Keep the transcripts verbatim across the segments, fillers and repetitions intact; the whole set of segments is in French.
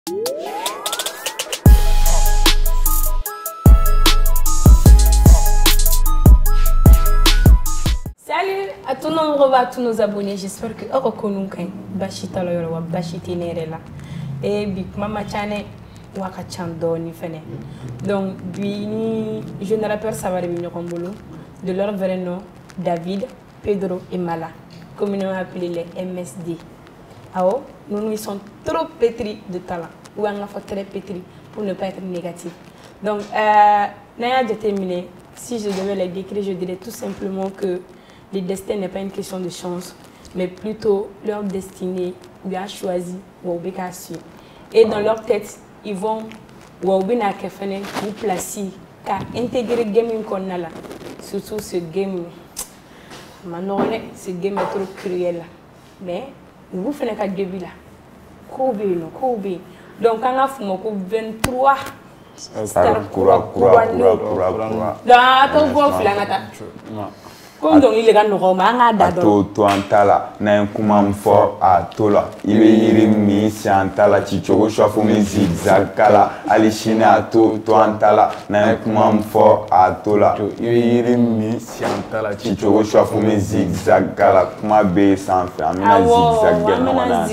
Salut à tous nos à tous nos abonnés, j'espère que vous reconnaissez Bachita Loyora Bachita Nerela et Big Mama Chane Waka Chandoni Fene. Donc, Bini, jeune rappeur Savare Mignokombolo, de leur vrai nom, David, Pedro et Mala, communément appelés les M S D. Alors, nous nous sommes trop pétris de talent, ou on a fait très pétris pour ne pas être négatif. Donc, euh, Naya de terminer, si je devais les décrire, je dirais tout simplement que le destin n'est pas une question de chance, mais plutôt leur destinée bien choisi ou bien suivre. Et dans leur tête, ils vont ou bien vous placer, car intégrer le game qu'on a là, surtout ce game, maintenant ce game est trop cruel. Mais vous faites un début là, combien non, combien. Donc quand on a fait vingt-trois. Star kura kura kura kura kura. Da to go filangata. Comme donc il est grand normal d'ado. To to antala na kuma mfo atola. Ibe yiri mi si antala chichogo shwafu mi zigzag kala. Ali shine ato to antala na kuma mfo atola. Ibe yiri mi si antala chichogo shwafu mi zigzag kala. Kuma be sanfe amina zigzag gena wana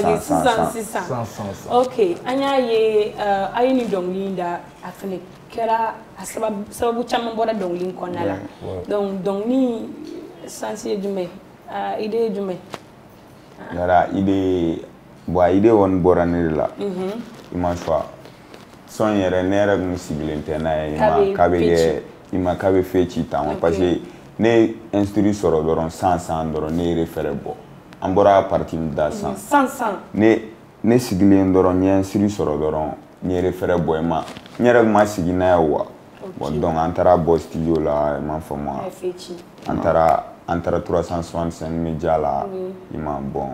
sans sans. Ok, anya ye ayini donc linda afne kera sababu sababu chama bora donc lin konala. Donc donc ni sensi jume ah idée jume. Yara idée bo idée won bora nila. Mhm. Ima choix. Son yere nera musibilente na ima kabe ima kabe fechi tamo parce que ne instruit soro doron cent cent doron ne référé bo. Ambora parti da cent. cent cent. Ne ne sigilen doron ne instruit soro doron ne référé bo ma. Nyere ma sigina yawa. Bon donc antara bo studio la ma fama. Antara antara trois cent soixante-cinq médias là ima bon.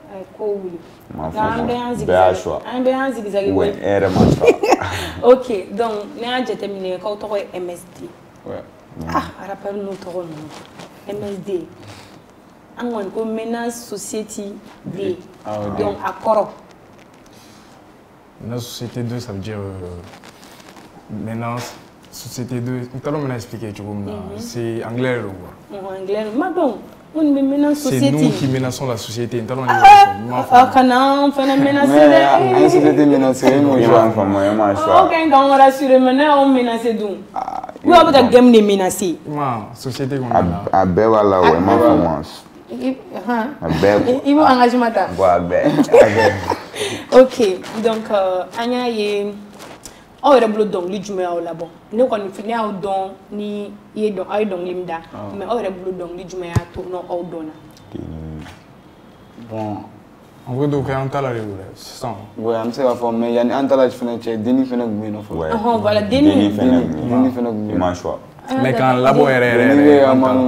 Ma fama. Bien choix. Un bien zigzag. Ouais, era ma choix. OK, donc n'a j'ai terminé quand on est M S D. Ouais. Ah, rappelle nous ton M S D. On comme menace société D. Donc à Koro. La société deux, ça veut dire euh, menace. Société deux, tout à l'heure, on a expliqué, tu vois, c'est anglais. Anglais, mais bon, on menace société. C'est nous qui menaçons la société. Ah, quand on fait une menace, la société menacée, moi, je vais en faire moi, je vois. Ok, quand on rassure, maintenant, on menace d'où? Où est-ce que game de menacer? Ma société, on a. À Béva, là, ouais, ma France. Il faut engagement. Ok, donc, Anya est. On est bleu donc, lui, je me suis là-bas. Nous, quand on finit au don, ni y donc, aïe donc, limda. Mais on est bleu donc, lui, je me suis tourné au don. Bon, en vrai, donc, on t'a la réunion, c'est ça. Oui, je sais pas, mais il y a un talent qui fait Denis fait un voilà, Denis fait un choix. Mais quand la boîte est réelle,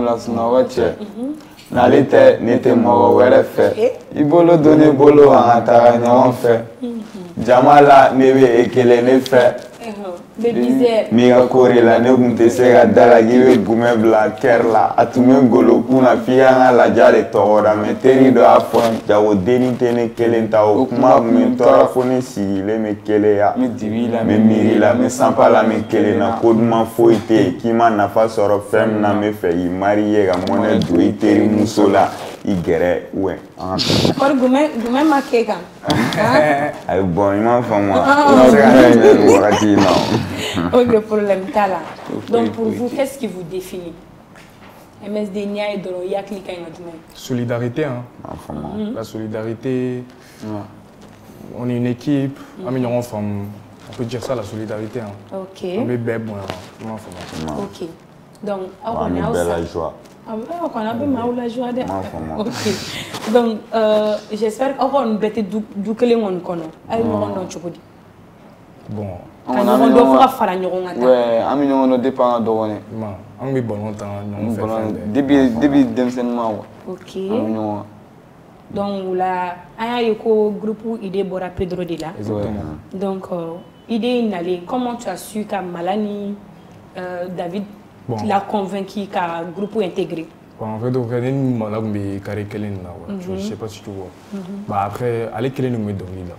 n'allait n'était mort ou elle fait. Il bolo donner bolo à un taragnon fait. Jamala nebe ekele ne fait. Mira kore la ne gunte se ga dala gibe gume bla kerla atume golo kuna fianga la jare tora meteri do afon jawo deni tene kelenta o kuma me tora fone sigile me kele ya me dibila me mirila me sampala me kele na koduma foite kima na fa soro fem na me fe i mariye ga mone do iteri musola i gere we por gume gume makeka ay bon ima fa moi on se ga wakati non. Aucun problème, Tala. Donc pour vous, qu'est-ce qui vous définit? M S D Nia et Doro Yaklika et notre solidarité, hein. Mm-hmm. La solidarité, on est une équipe, mm-hmm. On peut dire ça, la solidarité. Hein. Ok. On est bête, bon, ok. Donc, on a belle la joie. On a bien la joie. Ok. Donc, j'espère qu'on va être doublé en connaît. Aïe, on va nous bon. On doit faire un peu. Ouais, on ne dépend pas de on est bon longtemps. Début début d'enseignement. Ok. Donc là, il y a un groupe idée Bora Pedro de là. Donc idée n'allait. Comment tu as su que Malani David l'a convaincu qu'un groupe intégré? En fait, on a une malade mais carré Kellen là. Je sais pas si tu vois. Bah après, allez Kellen nous met dans l'île.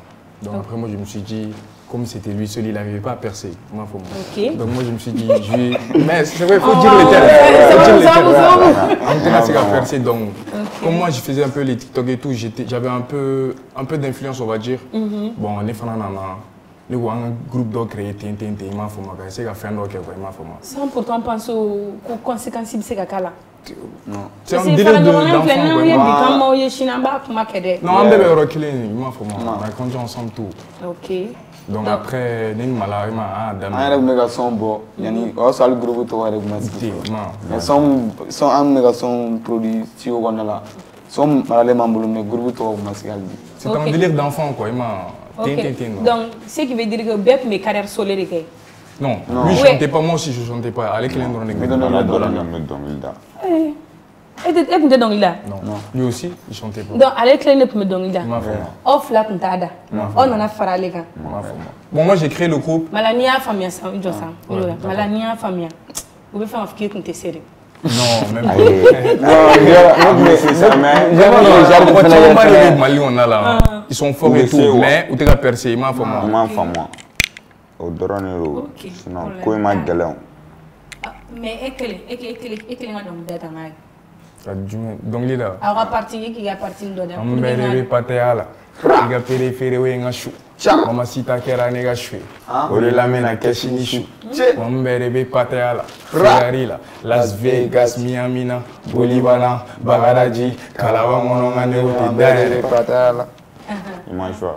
Donc après, moi, je me suis dit, comme c'était lui seul, il n'arrivait pas à percer. Moi, faut moi. Ok. Donc moi, je me suis dit, je vais... Mais c'est vrai, il faut Oh, dire les termes. c'est Il faut bon, dire ça les vous termes. En tout cas, c'est Ah, qu'à bon. percer. Donc, Ok. comme moi, je faisais un peu les TikTok et tout, j'avais un peu, un peu d'influence, on va dire. Mhm. Bon, on est fan de un groupe d'or créé, T N T, il m'a fait moi. C'est qu'à faire un autre, il m'a fait moi. Sans pourtant penser aux aux conséquences de ce cas-là. Non. C'est un délire de- d'enfant. Non, quoi. il y a des gamins, il y a des Chinamba, comment qu'elle Non, on devait reculer, il m'a fait moi. On a conduit ensemble tout. Ok. Donc après, il m'a dit, ah, dame. An yɛrɛ kun bɛ ka sɔn bɔ yanni o y'a sɔrɔ hali groupe tɔgɔ yɛrɛ kun ma sigi fɔlɔ Non. mais sɔn sɔn an kun bɛ ka sɔn produit studio kɔnɔna la sɔn maralen b'an bolo mais groupe tɔgɔ kun ma sigi hali bi. C'est Ok. un délire d'enfant, quoi. Il m'a. Ok. Tin, tin, tin, non. Donc, ce qui veut dire que Bep, mes carrières solaires, les Non, Non. lui, je Ouais. chantais pas, moi aussi, je chantais pas. Allez, qu'il ait donné Mais donne- Ala dɔrɔn de bɛ dɔnkili da. Eh, et tu étais dans là. Non. Lui aussi, il chantait pas. Donc, allez, clé ne peut me donner là. Il m'a fait moi. Off là, pour t'aider. On en a fait les gars. Il m'a fait moi. Bon, moi, j'ai créé le groupe. Malania, famille, ça, il doit ça. ouais, d'accord. Malania, famille. Vous pouvez faire un fille qui te serre. Non, même pas. Ayi, non, mais c'est ça, mais Quand tu vas aller au Mali, on a là. Ils sont forts Ou et le tout, C, ouais. mais où t'es qu'à percer, il m'a fait i moi. m'a faamuya o dɔrɔn de don Ok, sinon problème ko in ma t'a la. gɛlɛn o. Mais et que et que et que et que les gens ont d'être en Donc, il est là. alors à partir qui a parti de là. An bɛɛ de bɛ pataya la i ka perefere o ye n ka su mama sita kɛra ne ka su ye o de la n bɛna kɛ sini su wa n bɛɛ de bɛ pataya la ferrari la las vegas miami na bolibana bagadaji kalaban kɔnɔ n ka ne tɛ dayɛlɛ pataya la i ma choix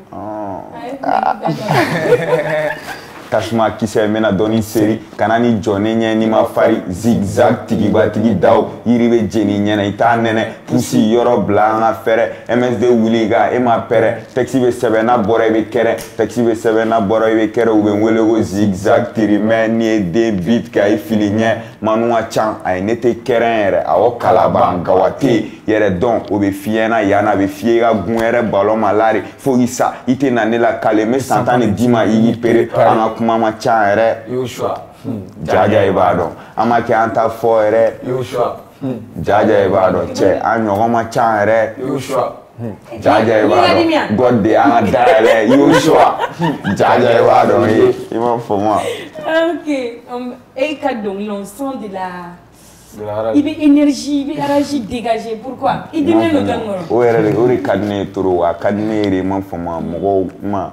tasuma kisɛ n bɛna dɔɔni seri kana ni jɔ ne ɲɛ ni ma fari zigzag tigibatigi daw yiri bɛ jeni ɲɛna i t'a nɛnɛ pusi yɔrɔ bila an ka fɛrɛ M S D wuli ka e ma pɛrɛ texte bɛ sɛbɛn n'a bɔra i bɛ kɛrɛ texte bɛ sɛbɛn n'a bɔra i bɛ kɛrɛ u bɛ n wele ko zigzag tirimɛ ni ye den beat ka i fili ɲɛ manu ka can ayi ne tɛ kɛrɛn yɛrɛ awɔ kalaban gawate yɛrɛ dɔn o bɛ fiyɛ na yan a bɛ fiyɛ ka gun yɛrɛ balon ma lari fo i sa i tɛ na ne la kale n bɛ san tan de d'i ma i k'i pere an ka kuma ma can yɛrɛ Yoshua jaja i b'a dɔn an ma kɛ an ta fɔ yɛrɛ Yoshua jaja i b'a dɔn cɛ an ɲɔgɔn ma can yɛrɛ Yoshua jaja i b'a dɔn god de an ka dayɛlɛ Yoshua jaja i b'a dɔn ye i m'a faamu wa. Ok. Um, et que donc l'ensemble de la De la radio. il veut énergie, il veut énergie dégagée. Pourquoi? Il dit le gang. o yɛrɛ de o de ka di ne ye trop wa a ka di ne ye de i m'a faamu wa mɔgɔw ma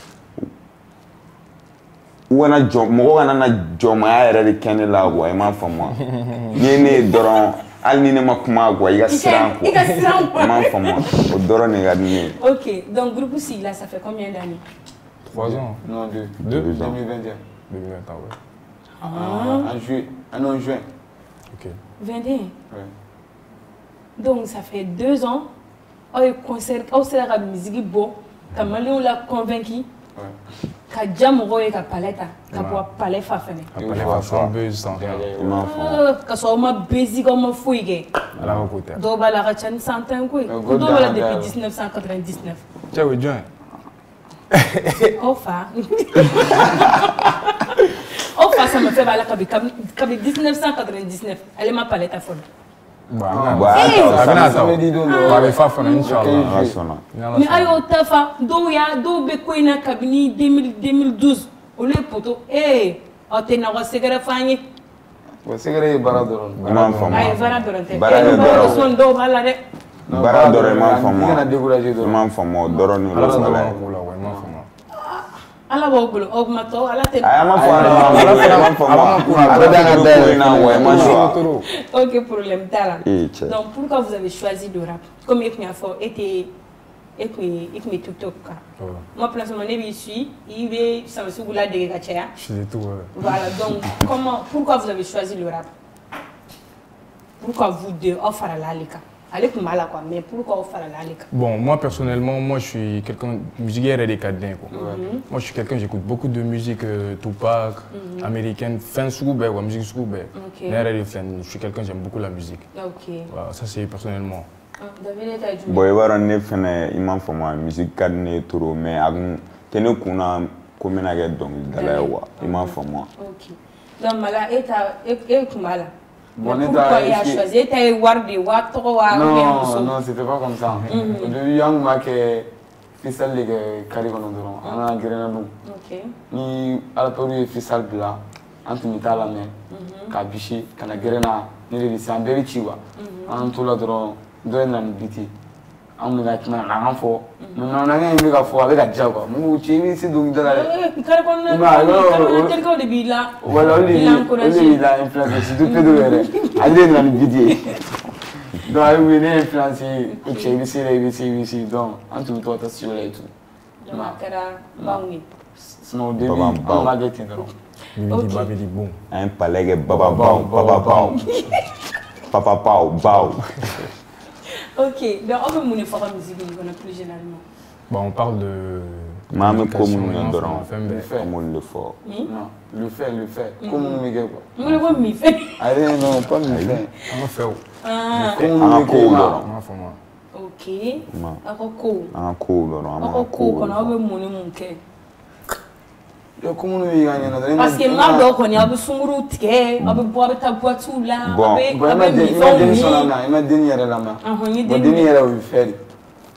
u kana jɔ mɔgɔ kana na jɔnmaya yɛrɛ de kɛ ne la quoi i m'a faamu wa n'i ye ne ye dɔrɔn hali ni ne ma kuma quoi i ka siran quoi I ka siran quoi. i m'a faamu wa o dɔrɔn de ka di ne ye. Ok. Donc groupe si là ça fait combien d'années? trois ans Non, deux. deux Deux ans. deux mille vingt et un. deux mille vingt ans, ouais. Ah. En juillet. Ah non, en juin. Ok. vingt et un. Ouais. Donc ça fait deux ans. Oh, il concert, oh, c'est la musique beau. Quand Malion l'a convaincu. Ouais. Ka jamoro e ka paleta. Ka Ouais. bo palais fa fene. Après, les façons buzz sans rien. i m'a faamu wa. Ka so ma basic ma fouille. À la côté. Do ba la ka chan santan ko. Euh, Do go ba la down, depuis down. dix-neuf cent quatre-vingt-dix-neuf. Ciao, et John. Ofa. Ofa ça me fait mal ka bi ka bi dix-neuf cent quatre-vingt-dix-neuf. Elle ma paleta folle. Bah, Bon, attends, ça ça va Samedi don On va les faire, Inch'Allah. m'a sɔnna. Mais ayo tafa do ya do be ko ina kabini deux mille douze. Ole poto eh o te na wa segere fanyi. Bon, c'est que bara dɔrɔn. i m'a faamu Ay wa. vara dorante. Bara de Eh dɔrɔn. do son do bala de. Non, baara dɔrɔn i m'a I faamu kana wa. décourager i dɔrɔn. m'a faamu o dɔrɔn de Ala don la wala ouais, ye. moi, fais-moi. Ala b'aw bolo o kuma tɔ ala tɛ. a ma fɔ ala ma bolo i m'a faamu wa. ala bɛ ko in na wa i ma choix. Ok problème t'a la. Eh, cɛ. Donc pourquoi vous avez choisi le rap? Comme e kun y'a fɔ e tɛ e kun ye e kun bɛ TikTok kan. Ouais. Moi pour l'instant ne b'i suit i bɛ sama sugu la dege ka caya. Je faisais tout, ouais. Voilà donc comment pourquoi vous avez choisi le rap? Pourquoi vous deux aw farala ale kan? Ale kun b'a la quoi mais pourquoi aw farala ale kan? Bon, moi personnellement, moi je suis quelqu'un, musique et des cadins quoi. Moi je suis quelqu'un, j'écoute beaucoup de musique euh, Tupac, américaine, fin soube, ouais, musique soube. Ok. Je suis quelqu'un, j'aime beaucoup la musique. Ok. Voilà, ça c'est personnellement. Ah, David ta jumɛn? bon i b'a dɔn ne fɛnɛ i m'a faamu wa musique ka di ne ye trop mais a kun tɛ ne kun na ko n bɛna kɛ dɔnkilidala ye wa i m'a faamu wa. Ok. Donc Mala e ta e e kun b'a la. Bon, Mais ne pourquoi t'a il a essayé. choisi? E ta ye wari de wa tɔgɔ wa ou bien muso? Non, non, c'était pas comme ça. Au début, Yang m'a que fisal de kɛ kari kɔnɔ dɔrɔn an ka gɛrɛna n'o ni alapɛru ye fisal bila an tun bɛ taa lamɛn k'a bisi ka na gɛrɛna ne de bɛ se an bɛɛ bɛ ci wa an to la dɔrɔn dɔ ye na ni biti an bɛ ka tɛmɛ na an fɔ mɛ manamanakan in bɛ ka fɔ a bɛ ka diya quoi mun cɛ i bɛ se dɔnkili da la dɛ kari kɔnɔna kari terikɛw de b'i la wala olu de b'i la influence surtout Pedro yɛrɛ ale de na ni biti ye donc a bɛ wele ne influence ko cɛ i bɛ se la i bɛ se i bɛ se donc an tun bɛ to ka taa studio la yen tun. donc a kɛra baw ye. sinon au début an b'a kɛ ten dɔrɔn. Bibidi babidi boum. Un palais que baba bao, baba bao. Papa bao, bao. Ok, donc on peut mener fort la musique plus généralement. Bon, on parle de. Maman, comme on le fait, comme on le fait. Non, le fait, le fait. Comme on le fait quoi. On le voit mi fait. Allez, non, pas mi fait. On fait où? Ah. Comme on le fait là. Ok. Ako. Ako, non. Ako, qu'on a besoin de mon cœur. Parce que ma dɔw kɔni a bɛ sunkuru tigɛ a bɛ bɔ a bɛ taa boîte la a bɛ a bɛ mi fɛnw min i ma denni yɛrɛ lamɛn bon denni yɛrɛ o bɛ fɛ de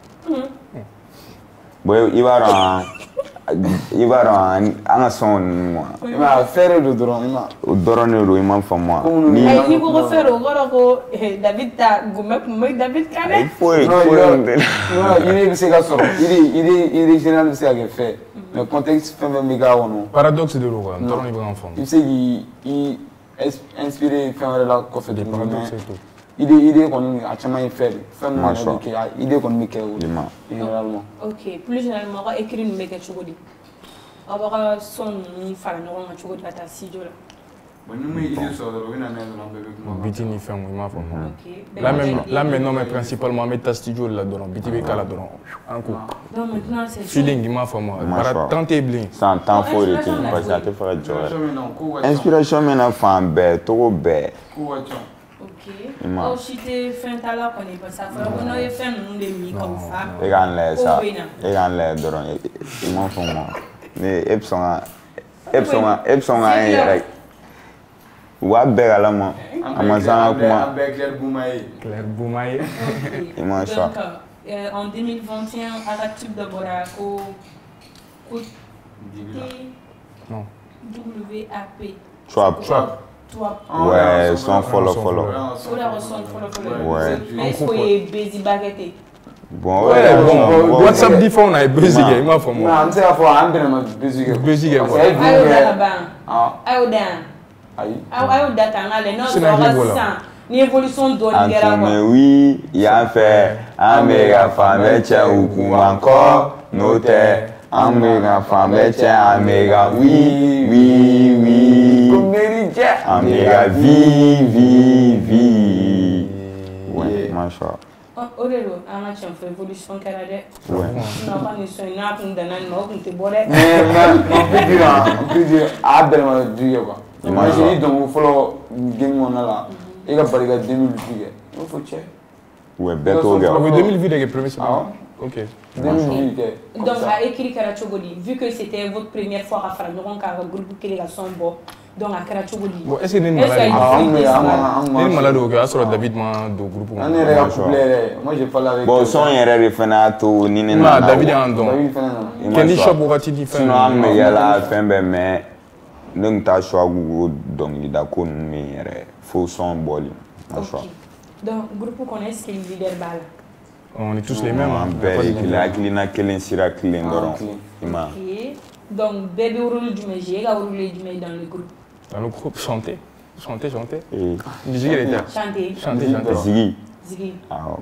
bon i b'a dɔn i b'a dɔn an ka sɔn ninnu ma i ma fɛɛrɛ don dɔrɔn i ma o dɔrɔn de don i ma faamu ni ni ko ko fɛɛrɛ o kɔrɔ ko David ta gomɛ kun bɛ David kan dɛ foyi foyi yiri bɛ se ka sɔrɔ yiri yiri yiri général bɛ se ka kɛ fɛ mais contexte fɛn fɛn bɛ k'a kɔnɔ paradoxe de don quoi n dɔrɔn i bɛ ka faamu i bɛ se k'i inspiré fɛn wɛrɛ la kɔfɛ de paradoxe idée idée kɔni a caman ye fɛ de fɛn min yɛrɛ bɛ kɛ idée kɔni bɛ kɛ o de généralement ok plus généralement aw ka écrit ninnu bɛ kɛ cogo di aw b'a ka son ninnu fara ɲɔgɔn kan cogo di ka taa studio la bon ni mun ye idée sɔrɔ dɔrɔn u bɛ na n'a ye dɔrɔn bɛɛ bɛ kuma biti ni fɛnw i m'a faamu là même là maintenant mais principalement an bɛ taa studio la dɔrɔn biti bɛ k'a la dɔrɔn an ko donc maintenant c'est feeling i m'a faamu bara temps tɛ bilen sans temps foyi de tɛ yen parce que a tɛ fɛ ka jɔ yɛrɛ inspiration bɛ na fan bɛɛ togo bɛɛ ok aw si tɛ fɛn t'a la kɔni parce que a fɔra ko n'aw ye fɛn ninnu de min k'aw fa e k'an lajɛ sa e k'an lajɛ dɔrɔn i m'a faamu mais e bɛ sɔn ka e bɛ sɔn ka e bɛ sɔn ka an yɛrɛ u b'a bɛɛ kalama a ma se an ka kuma an bɛɛ Claire Bouma ye Claire Bouma ye i ma sɔn en deux mille vingt et un a ka tube dɔ bɔra ko ko non W A P Trap Trap ouais son fɔlɔ fɔlɔ o de y'a son fɔlɔ fɔlɔ ouais mais est-ce que o ye Bezi Bagete bon ouais bon WhatsApp di fɛnw na ye Bezi kɛ i m'a faamu non an tɛ se k'a fɔ an bɛnna ma Bezi kɛ Bezi kɛ quoi a y'o da ka ban a y'o da yan a y'o da tan k'ale n'o sɔrɔ sisan ni évolution dɔɔni kɛra quoi a tun bɛ wi yan fɛ an bɛ ka fan bɛɛ cɛ u kun an kɔ n'o tɛ an bɛ ka fan bɛɛ cɛ an bɛ ka wi wi wi ko mairie cɛ an bɛ ka vi vi vi ouais masha o de don an ka tiɲɛ fɔ évolution kɛra dɛ sinon ka nin sɔn in n'a kun danna nin ma o kun tɛ bɔ dɛ mais mais on peut dire on peut dire a bɛɛ ma du kɛ quoi imagine i dɔnko fɔlɔ game kɔnɔna la i ka bari ka deux mille vues kɛ i b'a fɔ cɛ ouais bɛɛ t'o kɛ o bɛ deux mille vues de kɛ premier semaine ok deux mille vues kɛ donc a écrit kɛra cogo di vu que c'était votre première fois ka fara ɲɔgɔn kan ka groupe kelen ka son bɔ donc a kɛra cogo di bon est-ce que ne ni malade ne ni malade o kɛ o y'a sɔrɔ David ma don groupe kɔnɔ an yɛrɛ ka couple yɛrɛ moi j'ai parlé avec bon son yɛrɛ de fana y'a to ni ne nana David y'an dɔn David fana nana Kenny Shop wagati di fɛn sinon an bɛ yala fɛn bɛɛ mais ne tun t'a choix k'u dɔnkilida ko ninnu min yɛrɛ fo son bɔli ma choix donc groupe kɔnɔ est-ce que leader b'a la on est tous les mêmes an bɛɛ ye kelen hakilina kelen sira kelen dɔrɔn i ma donc bɛɛ bɛ rôle jumɛn jouer e ka rôle ye jumɛn dans le groupe dans le groupe chanter chanter chanter musique de terre chanter chanter chanter zigi zigi awɔ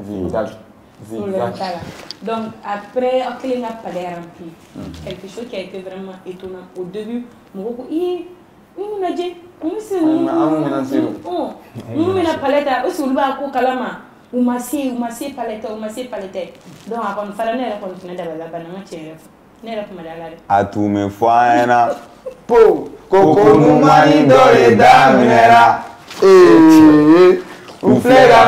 donc après aw kelen ka palais rempli quelque chose qui a été vraiment étonnant au début mɔgɔ ko ii minnu lajɛ minnu se minnu minnu bɛna palais ta est-ce que olu b'a ko kalama u ma se u ma se palais tɛ u ma se palais tɛ donc a kɔni fara ne yɛrɛ kɔni tun bɛ dabali la bana n ka tiɲɛ yɛrɛ fɔ ne yɛrɛ tun bɛ da la dɛ a tun bɛ fɔ an ɲɛna po koko ɲuman dɔ de daminɛra u filɛ ka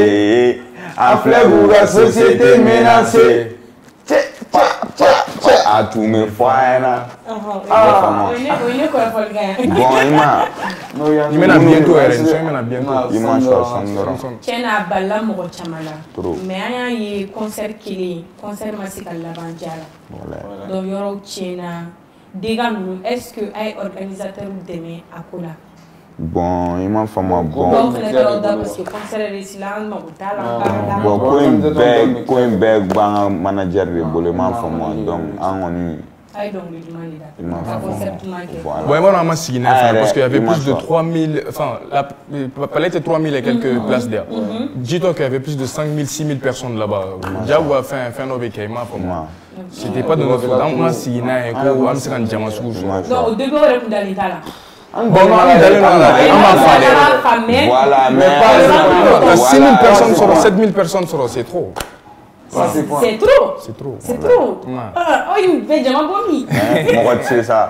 minimiser an filɛ k'u ka société menacer cɛ cɛ cɛ cɛ a tout me fɔ a ɲɛna. O ye ne kɔrɔfɔlikɛ ye. Bon i ma. I mena bientôt yɛrɛ ni sɔn i mena bientôt. I ma sɔrɔ sɔn dɔrɔn. Tiɲɛ na a balila mɔgɔ caman la. Mais an y'a ye concert kelen concert ma se ka laban diya la. Donc yɔrɔw tiɲɛna dégâts ninnu est-ce que a ye organisateur dɛmɛ a ko la. Bon i m'a faamu bon. Dɔw fɛnɛ taara da parce que concert réussi la an mago t'a la. Bon ko in bɛɛ ko in bɛɛ b'an ka manager de bolo i m'a faamu donc an kɔni. A ye dɔnkili duman de da. Ka concert duman kɛ. Bon, moi, on m'a signé parce qu'il y avait plus de trois mille, enfin, la palais était trois mille et quelques places d'air. Dis-toi qu'il y avait plus de cinq mille, six mille personnes là-bas. Diago a fait un fin avec Kaima pour moi. C'était pas de notre faute. On m'a signé et on m'a signé un diamant sous. Donc, au début, on est dans l'état là. Bon, non, on est dans l'état. Voilà, mais six mille personnes sur sept mille personnes sur c'est trop. C'est trop. C'est trop. C'est trop. Oh, il fait jamais vomi. Moi, c'est ça.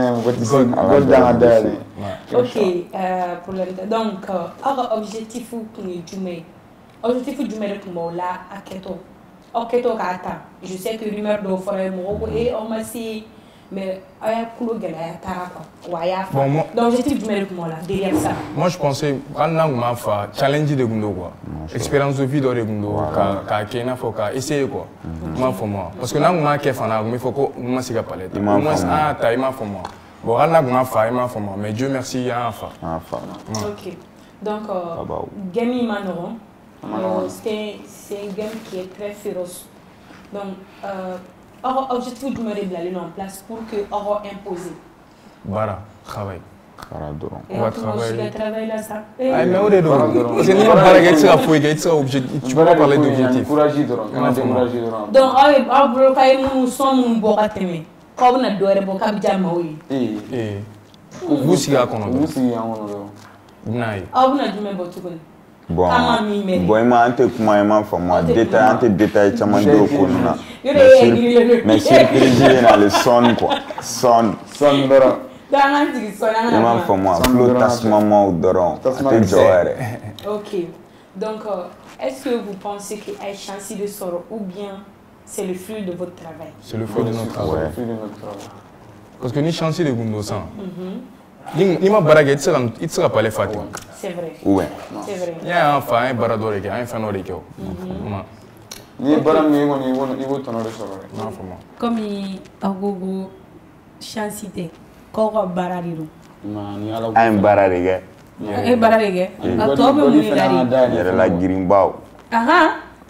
Ok, pour le donc, objectif ou du objectif du maire pour là à Keto. Ok, Keto Kata. Je sais que l'humeur de forêt Morocco et on m'a dit mais aya kulo gɛlɛya taara quoi wa y'a fa donc objectif jumɛn de tun b'o la derrière ça. Moi je pensais hali n'an tun b'a fa challenge de tun don quoi expérience de vie dɔ de tun don ka k'a kɛ i n'a fɔ ka essayer quoi i m'a faamu wa parce que n'an tun b'a kɛ fana a tun bɛ fɔ ko n ma se ka palais ta au moins an y'a ta i m'a faamu wa bon hali n'an tun b'a fa i m'a faamu wa mais Dieu merci an y'a fa. Ok donc game in ma nɔgɔn c'est c'est un game qui est très féroce donc. Or, objectif du maire de en place pour que Oro imposé. Bara, travail. On va travailler. travailler là, ça. Ah, mais on est dans. C'est ni pas la guette, ça faut guette, ça objectif. Tu peux pas parler d'objectif. Donc, ah, bloquer nous sommes nous borateme. Quand on a doué bon kabja maui. Eh, eh. Vous si à kono. Vous si à kono. Nai. Ah, on a du même botu. Bon, bon, il m'a été comment il m'a fait moi détail, un détail, ça m'a dit au coup là. Mais surprise, il y a le son quoi, son, son d'oran. Il m'a fait moi, flottage maman ou d'oran. Ok, donc est-ce que vous pensez qu'il y a chance de sortir ou bien c'est le fruit de votre travail? C'est le fruit de notre travail. Parce que ni chance de gundo ça. Ni ma baraga it sera it sera pas les fatis. C'est vrai. Ouais. C'est vrai. Il y a un fa un barador qui a un fan de kio. Ni baram ni woni woni ibo tono de soro. Na fama. Comme il agogo chancité. Ko barariru. Ma ni ala. Un barariga. Eh barariga. Atobe muni dari. Yere la girimbaw. Aha.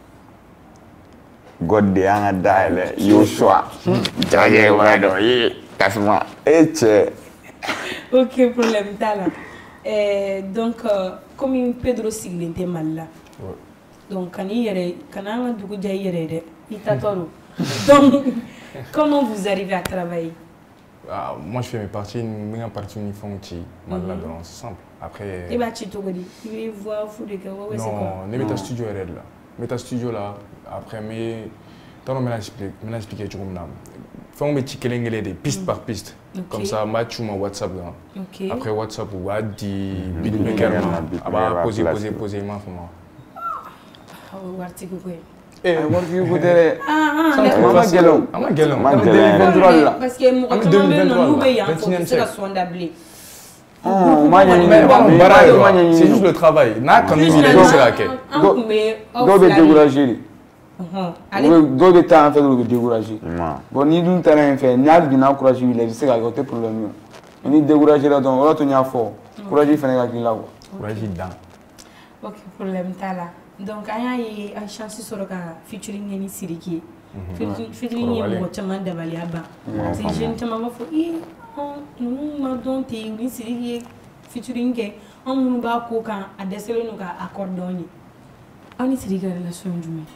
God de anga daile Yoshua. Jaje wado yi kasma. Eche. Ok, problème t'as là. Euh, donc, euh, comme Pedro Siglente mal là. Donc, quand il y a quand on a du coup d'ailleurs, il t'attend. Donc, comment vous arrivez à travailler? Ah, moi, je fais mes parties, mes parties uniformes qui mal là, c'est simple. Après. Et bah, tu te dis, tu veux voir fou de quoi? Non, les méta studio est là. Méta studio là. Après, mais tant on m'a expliqué, m'a expliqué tu comprends. Fais un petit kelengele des piste par piste. Okay. Comme ça, match ou mon WhatsApp. Okay. Après WhatsApp, ou a dit beatmaker, ah bah poser, poser, poser, ma femme. Ah, ou article quoi? Eh, moi je vous dirais. Ah ah, maman galon, maman galon. Parce que moi quand même nous veillons pour que ça soit d'ablé. Oh, c'est juste le travail. N'a quand même il est c'est là que. Mais go be décourager. Dɔw bɛ taa an fɛ dɔrɔn u bɛ découragé. Bon ni dun taara yen fɛ n'a binna courage b'i la i bɛ se k'a kɛ o tɛ problème ye. Mais ni découragé la dɔrɔn o y'a to n y'a fɔ courage fɛnɛ ka k'i la quoi. Courage dan. Ok, problème t'a la. Donc an y'a ye a chance sɔrɔ ka featuring kɛ ni Sidiki ye. Featuring ye mɔgɔ caman dabaliya ban. Parce que jeune caman b'a fɔ ee ninnu ma dɔn ten ni Sidiki ye featuring kɛ anw minnu b'a ko kan a dɛsɛlen don ka accord dɔn ye. Aw ni Sidiki ka relation ye jumɛn?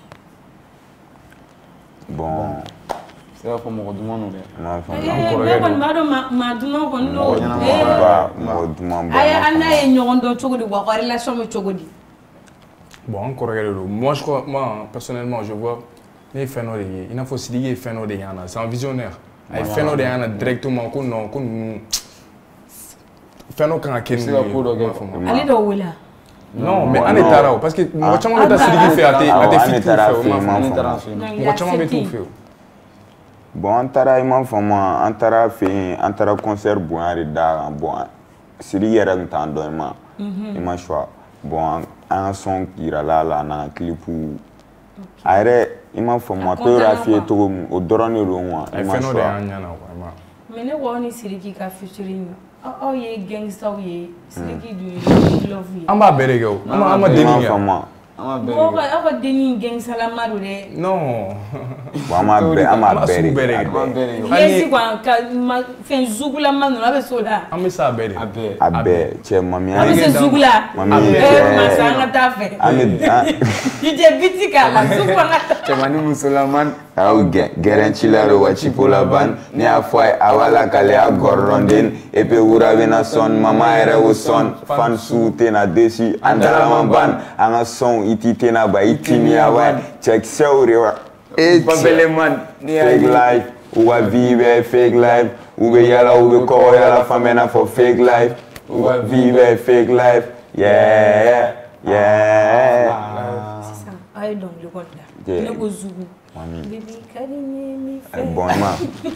Bon, c'est pas pour moi demander. Ma femme. Eh, mais bon, madame, ma demander qu'on nous. Eh, aya ana ye ɲɔgɔn dɔn cogo di wa ko relation bɛ cogo di? Bon, encore regardez. Moi, je crois, moi personnellement, je vois les fans de il n'a faut se dire fans de yana. C'est un visionnaire. Il fait de yana directement qu'on non qu'on fans quand à quel niveau. Allez dans où là? Non, mais on est tarao parce que moi tu m'as dit Sidiki fait à tes à tes filles tout fait moi moi tu m'as tout fait. Bon, an taara i m'a fɔ ma an taara fɛ yen an taara concert bonya de da kan bon Siri yɛrɛ tun t'an dɔn i ma i ma choix bon an ka son yirala la n'an ka clipu a yɛrɛ i m'a fɔ ma chorégraphie ye cogo min o dɔrɔn de don quoi i ma choix. Fɛn dɔ de y'an ɲɛna quoi i ma. Mais ne ko ni Siriki ka featuring aw ye gangstaw ye Siriki du love ye. An b'a bɛɛ de kɛ o an ma deni kɛ. Bon, aw ka deni gangsalama don dɛ. Non. Bon an m'a bɛɛ an m'a bɛɛ de kɛ. Yesi quoi ka fɛn zugulama ninnu a bɛ s'o la. An bɛ s'a bɛɛ de. A bɛɛ a bɛɛ cɛ mami. A bɛ se zugula. Mami ee masa an ka taa fɛ. An bɛ I tɛ biti k'a la zugu an ka taa. Cɛmanni musolama. Aw gɛrɛncila de wa cipo laban ne y'a fɔ a ye a b'a lakale a gɔrɔnden et puis wura bɛna sɔn mama yɛrɛ o sɔn fan su tɛna desi an dalaman ban an ka sɔnw i ti tɛna ba i timiya ba cɛkisɛw de wa e Babeleman fake life u ka vie bɛ fake life u bɛ yala u bɛ kɔgɔ yala fan bɛ n'a fɔ fake life u ka vie bɛ fake life yeah yeah. Sisan a ye dɔnkili kɔni da ne ko zugu. Baby kadinye mi fe. Bon ma.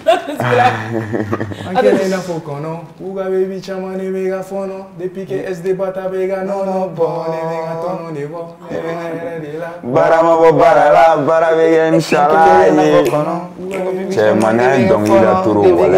Akele na fo kono, uga baby chama ne vega fono, depuis que S D bata vega no no bon, ne vega tono ne bo, ne vega de la. Bara ma bo bara la, bara vega inshallah ni. Che mana dongli da turo wala.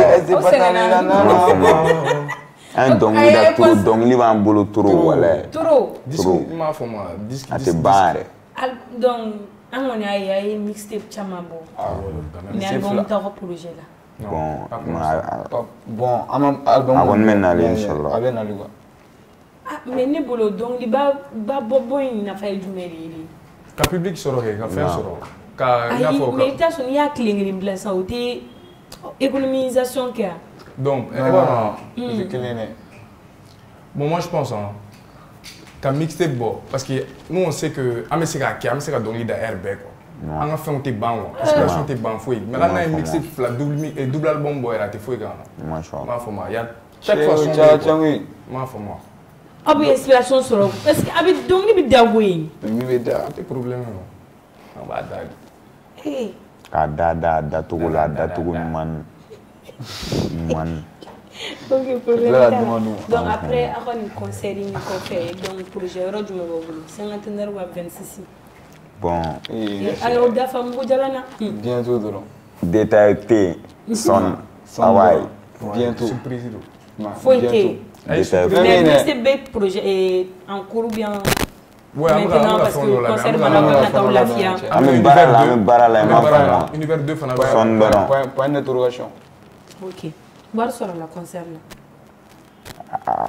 Un dongli da turo, dongli b'an bolo turo wala. Turo. Turo. Ma fo ma, disque. Ate bare. Donc an kɔni y'a ye a ye mixtape caman bɔ mais album t'aw projet la. Bon bon an album a kɔni bɛ nalen inshallah. A bɛ nalen quoi. Ah mais ne bolo dɔnkili ba ba bɔ bɔ in nafa ye jumɛn de ye. Ka public sɔrɔ kɛ ka fɛn sɔrɔ ka i n'a fɔ mais i bɛ taa sɔrɔ n'i y'a kelen kelen bila sisan o tɛ économisation kɛ. Donc e b'a dɔn c'est kelen dɛ. Bon moi je pense hein. Ka mixtape bɔ parce que nous on sait que an bɛ se k'a kɛ an bɛ se ka dɔnkili da air bɛɛ quoi an ka fɛnw tɛ ban quoi inspiration tɛ ban foyi mais là n'a ye mixtape fila double double album bɔ yɛrɛ a tɛ foyi k'an na. n b'a fɔ ma y a chaque fois son bɛ yen n b'a fɔ ma. Aw bɛ inspiration sɔrɔ parce que a bɛ dɔnkili bɛ da ko ye. dɔnkili bɛ da a tɛ problème ye an b'a da de. K'a da da a dacogo la a dacogo ɲuman ɲuman. Ok, problème t'a la. Donc après aw ka nin concert in kɔfɛ donc projet yɔrɔ jumɛn b'aw bolo cinquantenaire ou vingt-six. Bon. A y'aw dafa mugu jalan na. bientôt dɔrɔn. Détail tɛ son awa ye. Bientôt. Surprise don. Foyi tɛ. Détail mais mixtape bɛ projet en cours bien. Ouais, maintenant parce que concert mana kan ka taa lafiya. An bɛ baara la an bɛ baara la i m'a faamu. Univers deux fana bɛ son dɔrɔn. Point d'interrogation. Ok. Wari sɔrɔ la concert la.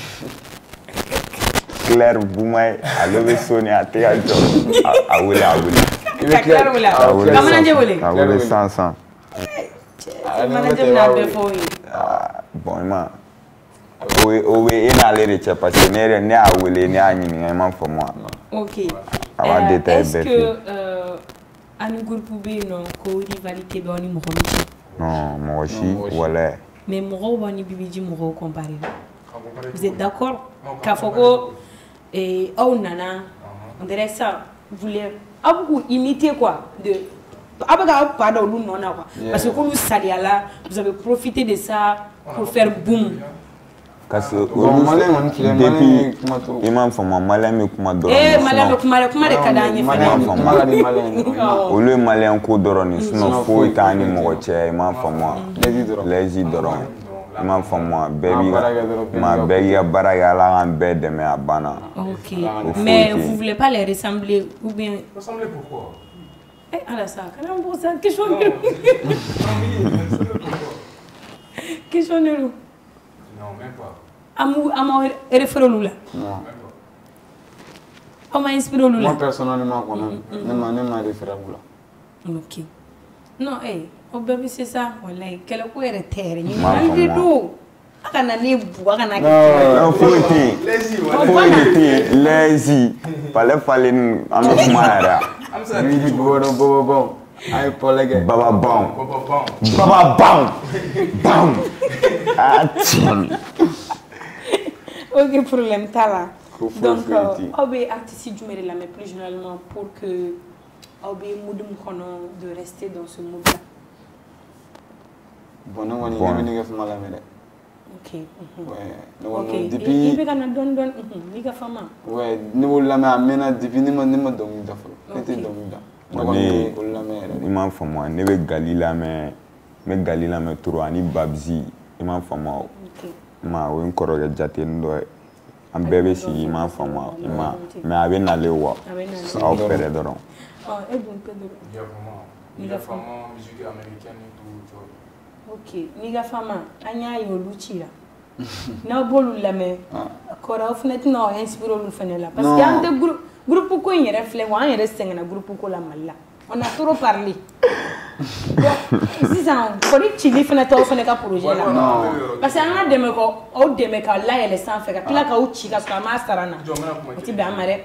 Claire Boumaye ale bɛ so ni a tɛ ka jɔ a wele a wele. Ka Claire wele a wele. Ka manager wele. A wele san san. Manager bɛna bɛɛ fɔ o ye. Bon i ma o ye o bɛ e n'ale de cɛ parce que ne yɛrɛ ne y'a wele ne y'a ɲininka i m'a faamu wa. Ok. A b'a détail est-ce bɛɛ que f'i. ani groupe bɛ yen nɔ ko rivalité bɛ aw ni mɔgɔ min cɛ. Non mɔgɔ si wala. Mais mɔgɔw b'aw ni B B G mɔgɔw comparer la. Vous êtes d'accord k'a fɔ ko aw nana on dirait ça voulait aw bɛ k'u imiter quoi de aw bɛ k'aw pa da olu nɔ na quoi parce que k'olu saliyala vous avez profité de ça pour faire boum. Parce que depuis i m'a faamu maliyɛn bɛ kuma dɔrɔn de. Eh maliyɛn bɛ kuma de kuma de ka d'an ye fana. Olu ye maliyɛn ko dɔrɔn de sinon foyi t'an ni mɔgɔ cɛ i m'a faamu wa. Lɛzi dɔrɔn i m'a faamu wa bɛɛ b'i ka ma bɛɛ k'i ka baara kɛ Ala k'an bɛɛ dɛmɛ a banna. Ok mais vous voulez pas les ressembler ou bien. Ressembler pourquoi? Eh ala sa kana n bɔ sa question de question de lu. Non, même pas. Amu amu référé olu la. Non. Aw ma inspiré olu la. Moi personnellement kɔni ne ma ne ma référé olu la. Ok. Non eh o bɛɛ bɛ se sa walayi kɛlɛko yɛrɛ tɛ yɛrɛ ɲininkali de don. A kana ne bu a kana kɛ. Non foyi tɛ yen foyi de tɛ yen lɛzi fale falen an bɛ kuma yɛrɛ. Midi bɔbɔ bɔbɔ an ye pɔlɛ kɛ. Baba bam. Baba bam. Bam. Ah tiɲɛ. Ok problème t'a la. Donc aw bɛ artiste jumɛn de lamɛn plus généralement pour que aw bɛ mood min kɔnɔ de rester dans ce mood là. Bon, non, on est venu faire mal à la Ok. Ouais. Ok. Depuis. Il peut qu'on a donné donné. Il va faire mal. Ouais. Nous la mais amena depuis ni ma ni ma donc d'affaire. C'était donc da. Ne On la mais. il m'a fait moi. Ne be Galila mais me Galila mais trop ani Babzi. Il m'a fait moi. Ok. Ma o nkoro ga jate ndo am bebe si il m'a fait moi. Il m'a mais avec n'aller wa. Ça opère d'oron. Ah, et bon Pedro. Il y a vraiment il y a vraiment musique américaine et tout, tu vois. Ok. Niga fama anya yo luchira. Na bolu lame. Kora ofnet no inspire lu fenela parce qu'il y a un groupe groupe ko yere fle wa yere sengna groupe ko la malla. On a trop parlé. Si ça pour chili fena to fena ka projet là. Parce que on a deme ko o deme ka la yele sans faire ka ka o chi ka ka master na. Ti be amare.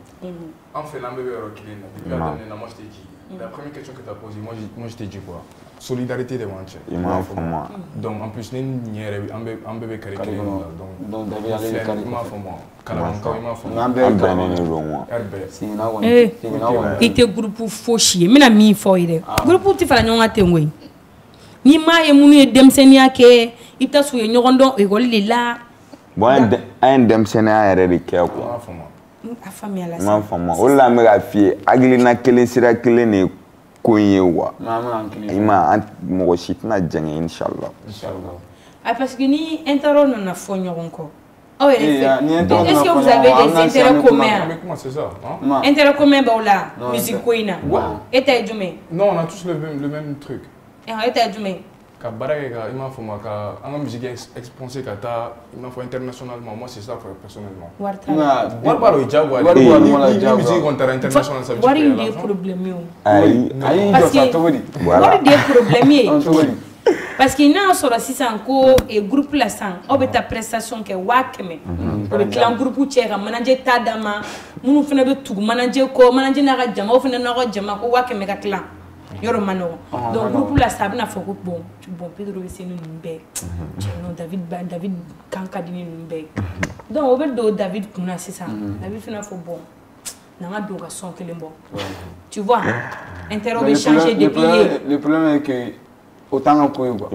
En fait, là, bébé, moi je t'ai dit. La première question que tu as posée, moi, moi je t'ai dit quoi? Solidarité des manches. Il m'a fait moi. Donc en plus, nous un bébé carré. Donc David allait carré. Il m'a fait moi. Calamanca, il m'a fait moi. Un bébé carré. C'est une awa. C'est une awa. Il était groupe fauché. Mais na mi fo ire. Groupe ti fala nyonga tengwe. Ni ma e munu e demsenia ke ita su e nyogondo e golli la. Bon un demsenia yere de ke quoi. A famille la. Ma fama. O la me ga fie agilina kelen sira kelen ne konye wa. Mama ankele. Ima mo shitna jange inshallah. Inshallah. Ah parce que ni intero non na fo nyogonko. Oh est est-ce que vous avez des intérêts communs? Mais comment c'est ça? Hein? Intérêt commun ba là, musique koina. Et t'as djumé. Non, on a tous le même le même truc. Et t'as djumé. Ka baraka ka ima fo maka anga musique expansée ka ta ima fo internationalement moi c'est ça personnellement. Warta. Warbaro jagwa. Warbaro wala jagwa. Musique internationale ça veut dire. What is the problem yo? Aïe. Aïe Parce ça to que voilà. what is the problem yo? Parce qu'il y a un sort si c'est encore et groupe la sang, on peut ta prestation que wakeme. Le clan groupe tchèque, manager tadama, nous faisons de tout, manager ko, manager naga jama, on fait naga jama ko wakeme ka clan. Yoro mano. Donc groupe la sable na faut bon, bon Pedro c'est nous n'imbe. Non David David kankadini n'imbe. Donc on veut do David kuna c'est ça. David fait na faut bon. Nanga do ka son que le bon. Tu vois? Interroger changer de pilier. Le problème est que autant ko quoi.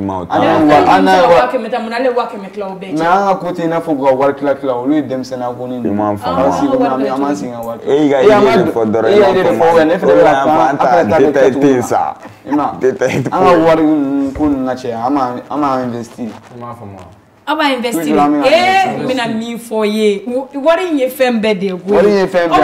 Ana wa ke meta munale wa ke mekla obe. Mais anga côté na faut war kla kla o lui dem sena ko ni. Imam fa. Si ko na mi amansi nga war. E ga ide fo doro. E ide fo ne fo la pa après ta tete ça. Ima. Anga war ko na che ama ama investir. Ima fa moi. Aba investir. Eh mina mi fo ye. Wari ye fembe de go. Wari ye fembe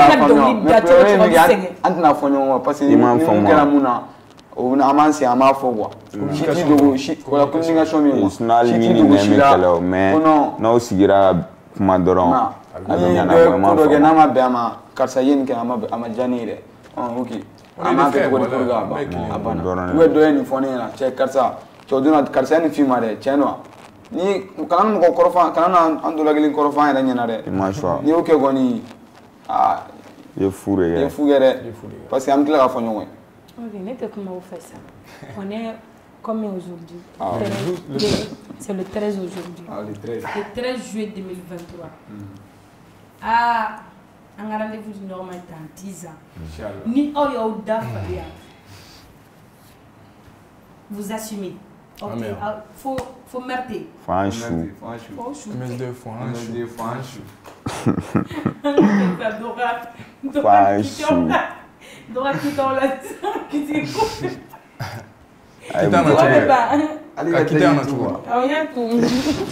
a fa. Antina fo nyo parce que ni kala muna o na amansi ama fo quoi. Chiti dogo shi wala communication mi. Snal mini ne me kala mais no sigira kuma doron. Ani ko doge na ma be ama karsa yen ke ama ama jani de. Oh OK. Ama ke ko ko ga ba. Abana. We do eni fo ne na che karsa. Choduna karsa ni fi ma de cheno. Ni kana mo ko korofan kana andula gelin korofan ira nyana de. Masha. Ni o ke goni ah ye fure ye. Ye fure parce que am kila ga fo nyonwe. Ok, n'était comment vous faites ça? On est combien aujourd'hui? Ah, c'est le treize aujourd'hui. Ah, le treize. Le treize juillet deux mille vingt-trois. Mm. Ah, on a rendez-vous du normal dans dix ans. Inch'Allah. Ni oh ya ouda faria. Vous assumez. Ok, ah, faut faut merder. Faut un chou. Faut chou. Mais deux fois un chou. Deux fois un chou. Faut un chou. Dora qui t'en la qui t'es coupé. Qui t'en a tué? Allez, qui t'en a tué? On y a tout.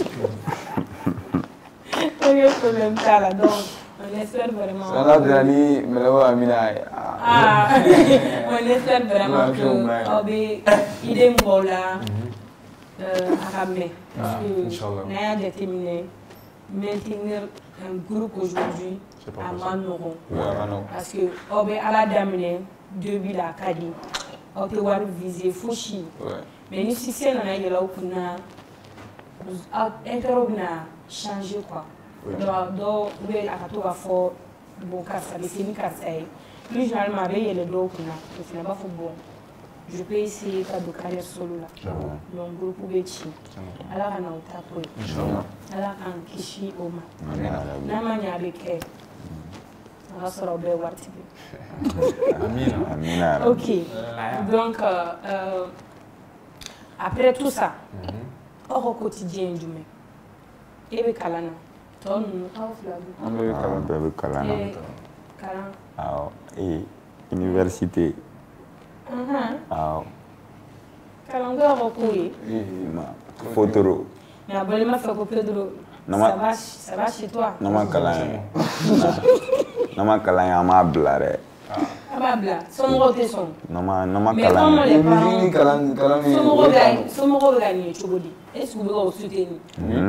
On y a problème ça là donc on espère vraiment. Ça là Dani me la va Amina. Ah, on espère vraiment que Obi idée mbola euh ramé. Inch'Allah. N'a déterminé maintenir un groupe aujourd'hui à Manoron. Parce que Obe à la damine depuis la Kadi, on peut voir viser Fouchi. Mais nous si c'est là il y a là où on a interrogna changer quoi. Donc donc oui à tout va fort bon car ça c'est une carte plus généralement il y a le dos qu'on a parce que là-bas faut bon. Je peux essayer de carrière solo là. Donc groupe Bechi. Alors on a au tapo. Alors on kishi oma. Na manya avec elle. On va se rober warti. Amina. Amina. OK. Donc euh après tout ça au quotidien du mai et be kalana ton aw flabu An bɛɛ bɛ kalan. bɛɛ bɛ kalan na e kalan awɔ ee université awɔ kalan go ko ye ma fotoro na bole ma fa ko Pedro ça va ça va chez toi nama kalan ye nama kalan ye an m'a bila dɛ aba bla somɔgɔw tɛ sɔn nama nama mais kalan comment ye les parents Ni kalan kalan ni. somɔgɔw bɛ somɔgɔw bɛ ka nin ye cogo di est-ce que u bɛ ka o soutenir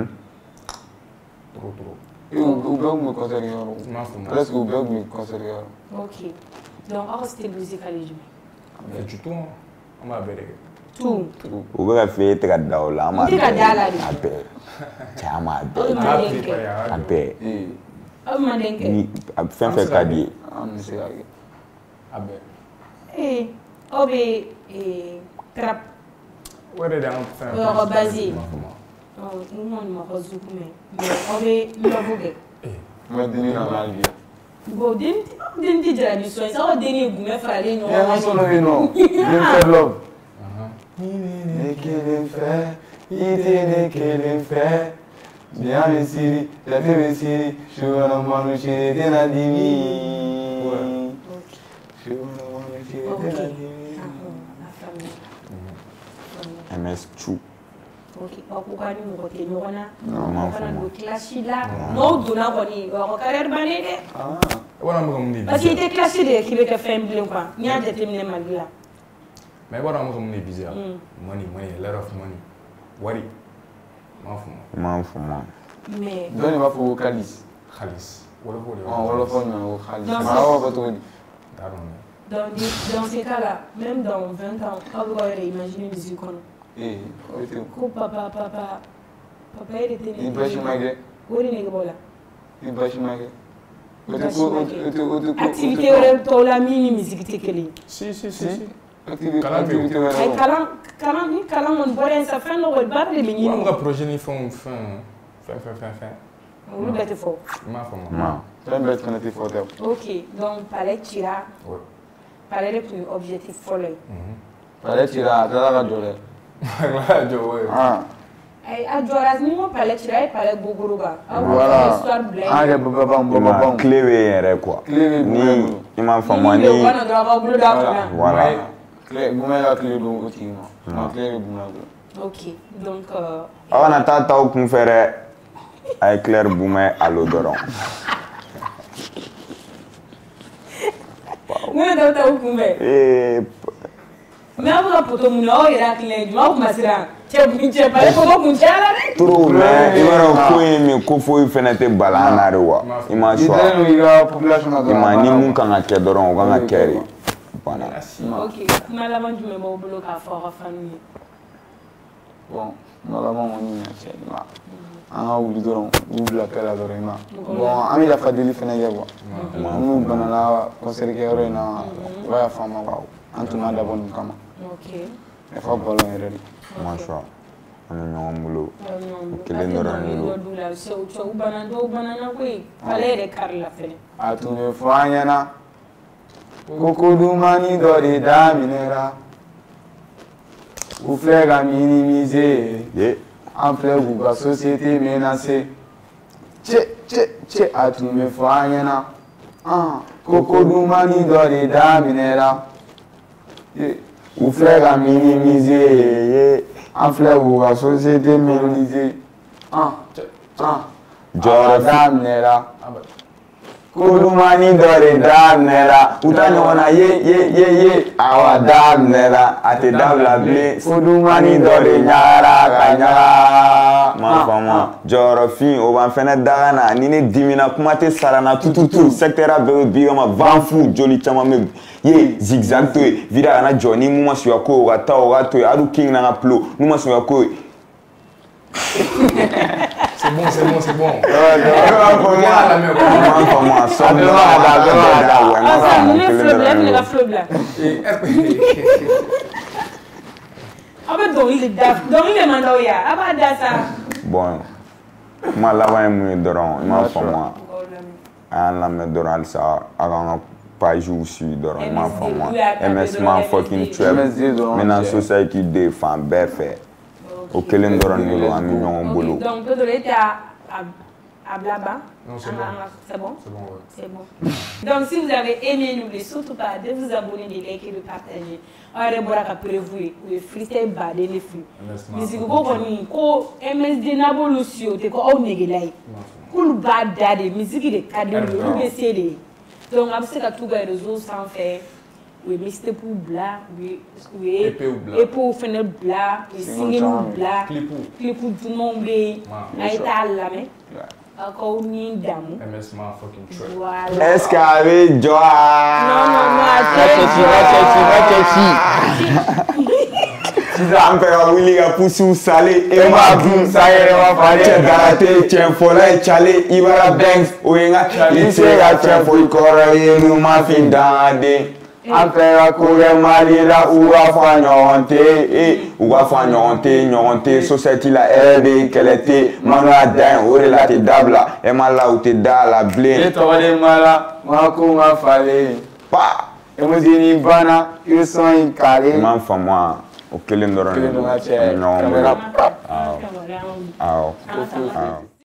Trop, trop. U u bɛɛ kun bɛ concert kɛ yɔrɔ. N m'a faamu. Presque u bɛɛ kun bɛ concert kɛ yɔrɔ. ok donc aw c'était musical ye jumɛn Mais du tout, on m'a bête. tout u bɛ ka f'e tɛ ka da o la an m'a N tɛ ka da la de. a bɛɛ cɛ an m'a aw bɛɛ bɛ On m'a Manden préparé kɛ à a radio. bɛɛ Ee aw bɛ Manden kɛ ni a fɛn fɛn ka di ye an bɛ se ka kɛ. Ah ben. ee aw bɛ ee trap Ouais, de dans faire. yɔrɔ basé Ma femme. n kɔni ma fɔ zuku mɛ mais aw bɛ lɔbu kɛ Mɛ deni na n'ale bi. bon den den tɛ jara ni sɔn ye sago den ye gunbɛ faralen Ɛ an ɲɔgɔn sɔrɔ kan yen nɔ. Den fɛ love. Uh-huh. Ne kelen fɛ, i tɛ ne kelen fɛ. Diɲɛ bɛ siri, jate bɛ siri, sukɔnɔ mɔni siri tɛna dimi. Sukɔnɔ mɔni siri ok tɛna dimi. la famille ms chu ok aw ko ka ni mɔgɔ tɛ ɲɔgɔn na Non, aw kana don kilasi la n'aw donna kɔni aw ka carrière bannen dɛ Voilà, moi, comme parce que i dit. tɛ kilasi de k'i bɛ kɛ fɛn bilen quoi n'i y'a jateminɛ Mali la Mais voilà, moi, comme dit, bizarre. Mm. Money, money, a lot of money. Worry. Ma femme. i m'a faamu mais Dɔw de b'a fɔ ko kalis. Khalis. Voilà pour les. Ɔ wɔlɔfɔ ɲuman ko kalis. Non, Maa b'a fɔ cogo di? Pardon. dans, des- dans ces cas-là, même dans vingt ans, aw bɛ ka yɛrɛ imaginer musique kɔnɔ Ee o tɛ. ko papa papa papa e de tɛ Ni ne basi ma kɛ, o de nege b'o la ni basi ma kɛ. O tɛ Basi ko ma o kɛ. tɛ o tɛ o tɛ ko. activité wɛrɛ tɔw la min ni musique tɛ kelen ye Si, si, si. Si. si. Activité Kalan bɛ yen. activité wɛrɛ ayi o. kalan kalan ni kalan kɔni bɔra yen sa fɛn dɔ kɔni baara de bɛ Ouais, mon ɲini gars, projet ni fond, fin, fin, fin, fin, fin. olu bɛɛ tɛ fɔ Ma femme. ma Fɛn bɛɛ fana tɛ fɔ tɛ. ok donc palais cira Ouais. palais de tun ye objectif fɔlɔ ye Ale cira a taara ka jɔ dɛ. Là, je vois. Ah ayi a jɔra ni ko palais cira a ye palais gogoro ba aw ka voilà. histoire bila An yen kɛ bababanw i ma bababanw. tile bɛ yen yɛrɛ quoi Tile bɛ ni bonya bolo. i m'a ni faamu min ni bɛ yen u ka na dɔrɔn a b'aw bolo d'a kunna voilà Tile gumɛ ka tile don o tigi ma. Ma tile bɛ bonya bolo. ok donc euh, aw kana taa t'aw kun fɛ dɛ a ye claire bumɛ alo dɔrɔn mun de t'aw kunbɛn ee mais aw bɛ ka poto mun na aw yɛrɛ hakilina ye jumɛn aw kun ma siran cɛ cɛ palais poto kun cayara dɛ trop mais i b'a dɔn ko in min ko foyi fɛnɛ tɛ bala an na de wa i ma I choix tɛlen don i ka population na i dɔrɔn. ma ni mun kan ka kɛ dɔrɔn o kan ka kɛ de voilà ok kuma laban jumɛn b'aw bolo k'a fɔ aw ka famille ye Bon, kuma laban kɔni ye cɛ i ma. An ka wuli dɔrɔn k'u bila paix la dɔrɔn i ma. Bon an bɛ yafa deli fɛnɛ kɛ quoi. Minnu banana concert kɛyɔrɔ in na u b'a yafa an ma quoi. An tun m'a dabɔ nin kama. ok Yafa balo yɛrɛ de. ma choix an bɛ ɲɔgɔn bolo kelen kelen dɔrɔn de don dɔ d'u la cɛw cɛw bana dɔw banana koyi palais yɛrɛ kari la fɛnɛ A tun bɛ fɔ an ɲɛna ko ko dumani dɔ de daminɛra. U filɛ ka minimiser. ye An filɛ k'u ka société menacer. Cɛ cɛ cɛ a tun bɛ fɔ an ɲɛna an ko ko dumani dɔ de daminɛra. Ye, U filɛ ka minimiser ye an filɛ k'u ka société menacer. An an Jɔyɔrɔ fi- daminɛra. Ah, bah. Ko dumani dɔ de daminɛra. u ta ɲɔgɔn na ye ye ye ye awa daminɛra a tɛ dabila bilen Ko dumani dɔ de ɲagara ka ɲaga. ma faamu jɔyɔrɔfin o b'an fɛnɛ daga na ni ne dimina kuma tɛ sara na tututu secteur bɛɛ bɛ bi ma van fu joli caman bɛ ye zigzag to ye vida kana jɔ ni mun ma suya ko o ka taa o ka to ye hali king na ka plo n'u ma suya ko ye C'est bon, c'est bon, c'est bon. i m'a faamu a sɔn A bɛɛ b'a da, a bɛɛ b'a da. wa i ma ɔ sa faamu ninnu ye kelen filɛ bila e dɔrɔn bɛna de ka don filɛ bila Et est-ce aw bɛ dɔnkili de da dɔnkili de man d'aw ye a b'a da sa bon kuma laban ye mun ye dɔrɔn i m'a faamu a an y'an lamɛn dɔrɔn halisa a k'an ka pagew suivi dɔrɔn i m'a faamu a ms man fucking M S D twelve dɔrɔn maintenant cɛ. society de fan bɛɛ fɛ o kelen dɔrɔn de don an bɛ ɲɔgɔn bolo. Donc Pedro était à à Blaba. Non, c'est bon. C'est bon? C'est bon, ouais. C'est bon. Donc si vous avez aimé, n'oubliez surtout pas de vous abonner, de liker et de partager. On va voir prévu le freestyle badé les fruits. Musique ko koni ko M S D nabo Lucio te ko aw negelay. Kul bada de musique de cadre lu be cédé. Donc on va se ka tout ga réseau sans faire. Oui, Mister pour bla, oui, oui, épée ou bla, épée ou fenêtre bla, oui, signe ou bla, clipou, clipou tout le monde bé, aïta la mais. Encore ni d'amour. M S ma fucking trap. Voilà. Est-ce qu'avec Joa? Non, non, non, attends. Sisan an fɛ ka wuli ka pusiw sale e ma dun sa yɛrɛ ma falen cɛ garate cɛn fɔla ye cale Ibara Banks o ye n ka i se ka cɛn fɔ i kɔrɔ ye n'u ma fin dangaden an fɛ ka ko kɛ Mali la u b'a fɔ a ɲɔgɔn tɛ u b'a fɔ a ɲɔgɔn tɛ ɲɔgɔn tɛ société la hɛrɛ bɛ kɛlɛ tɛ manu y'a dan o de la tɛ dabila ɛ ma la u tɛ da a la bilen ne tɔgɔ de Mala ma ko ma falen pa emozini bana i bɛ sɔn in kare i m'a faamu wa o kelen dɔrɔn de don ɲɔgɔn bolo awɔ awɔ awɔ